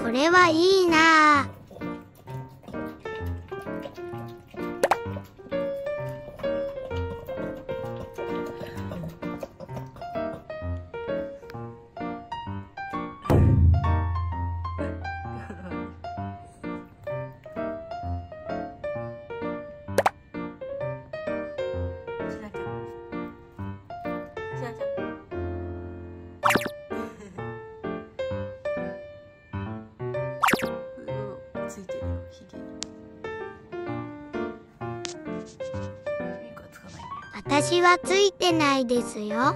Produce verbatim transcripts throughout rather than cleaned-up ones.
れはいいなあ。 ついてるよ、ひげ。ミカつかないね。 私はついてないですよ。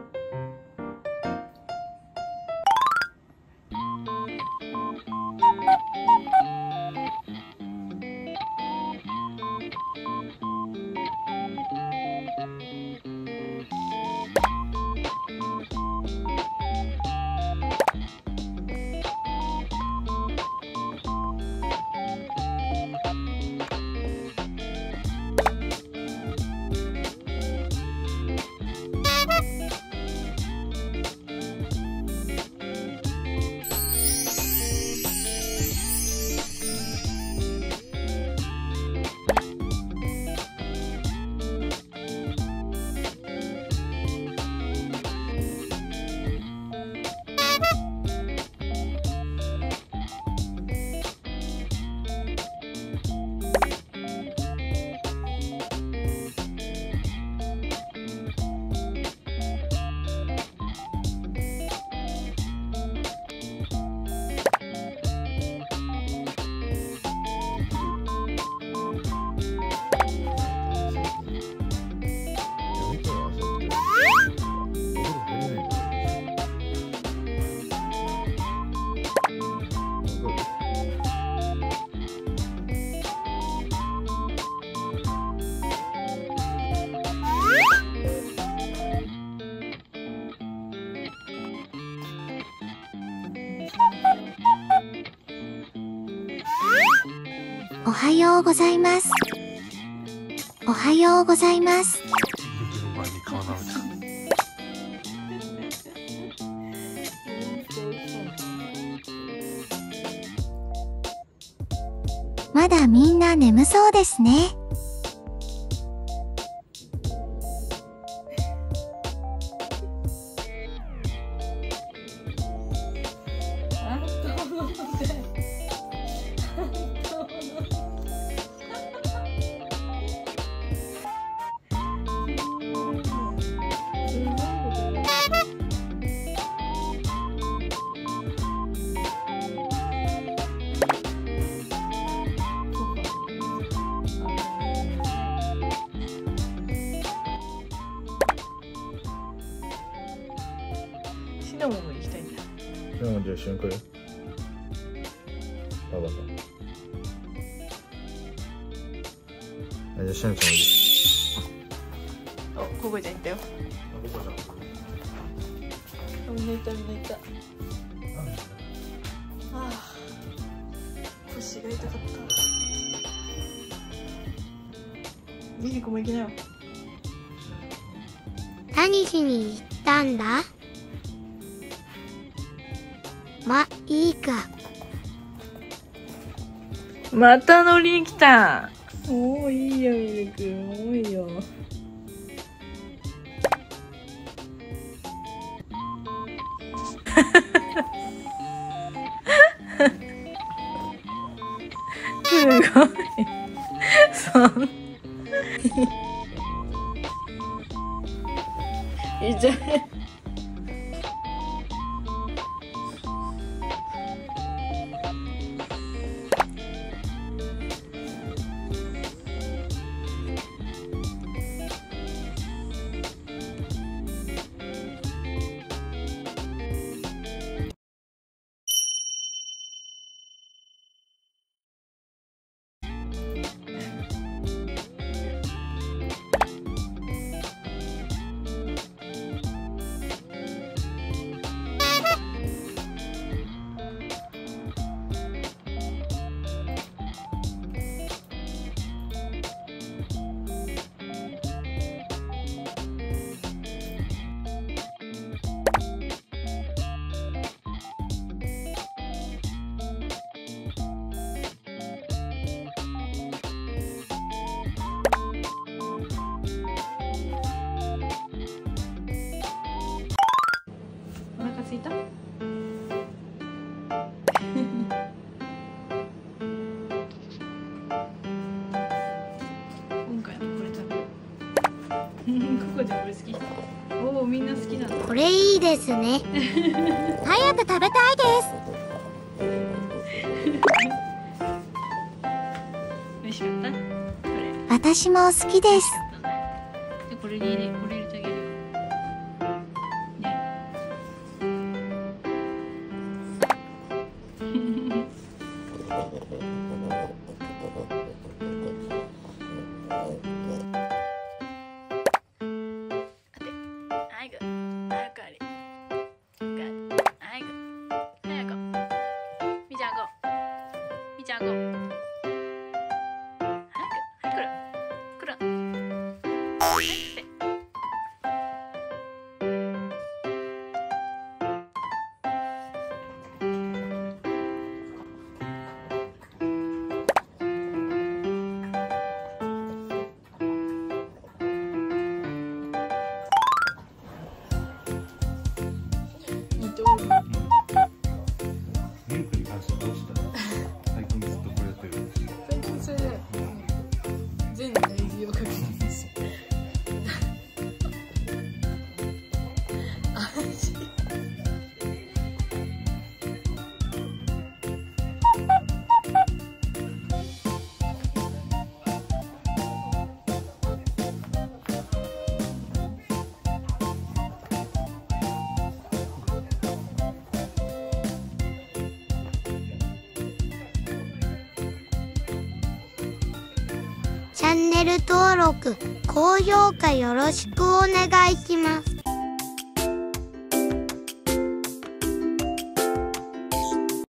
おはようございます。おはようございます。まだみんな眠そうですね。 シナモンも行きたいんだ。 シナモンじゃあ一緒に来る？パパと。あ、じゃあシナモンちゃんもいる。 あ、ココちゃん行ったよ。 あ、ココちゃん。 寝た寝た。ああ、腰が痛かった。リリコも行きなよ。 何しに行ったんだ？ま、いいか。 また乗りに来た。おお、いいよ、ミルク。もういいよ。すごい。そん。いいじゃん。 こちゃんこれ好き。おお、みんな好きなんだ。 これいいですね。早く食べたいです。 美味しかった？これ。 私も好きです。 で、これに入れ、これ入れてあげるよ。ね。はい、早くあれ。はい、早く。みちゃん行こう。みちゃん行こう。早く、はい、来る。来る。はい、来て。 ミルクに関してはどうした？最近ずっとこれやってる。 最近それで全大事をかけてます。 チャンネル登録、高評価よろしくお願いします。